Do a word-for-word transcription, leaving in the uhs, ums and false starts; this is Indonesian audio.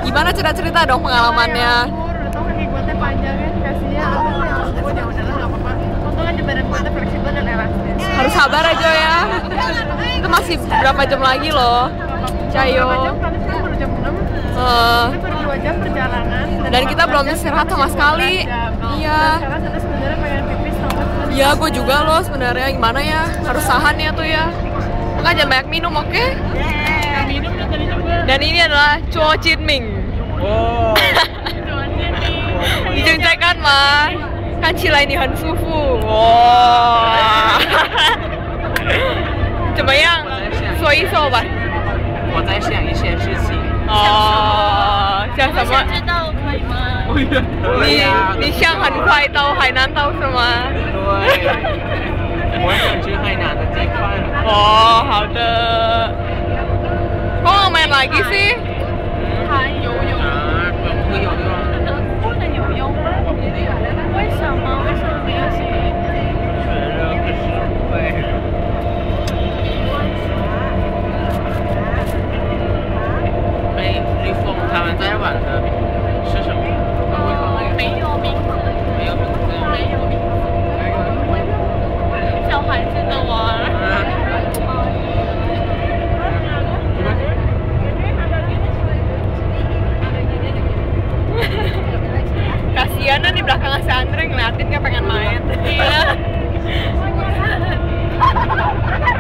Gimana cerita-cerita dong pengalamannya? Udah tau kan gue panjang kan, kasinya aku tuh yang gue ya udahlah nggak apa-apa. Untung aja badan gue fleksibel dan elastis. Harus sabar aja ya. Itu masih berapa jam lagi loh, Cayo? Berapa jam? Kan sekarang baru jam enam. Uh, Itu baru dua jam perjalanan. dan kita belum istirahat sama sekali. Iya. Sekarang sana sebenarnya pengen pipis sama. Iya, gue juga loh sebenarnya. Gimana ya? Harus tahan ya tuh ya. Makanya jangan banyak minum, oke? Okay? Yeah. Minum udah tadi juga. Dan ini adalah Cho Chin Ming. Oh. Dijengcekan mah. Kan cilai ni han sufu. Wow. Coba yang说一说吧。 我在想一些事情。 哦，像什么？ 知道可以吗？ 你你想很快到海南岛是吗？ 对，我想去海南的地方。 哦，好的。Kok nggak main lagi sih? 还游泳。 啊，不会游泳。 不能游泳吗？为什么？为什么不行？ 觉得不是会。哎，绿峰他们在玩的是什么？ 没有名字， 没有名字。 没有名字。小孩子的玩。 Kasianan di belakang si Andre ngeliatin kayak pengen main. Iya.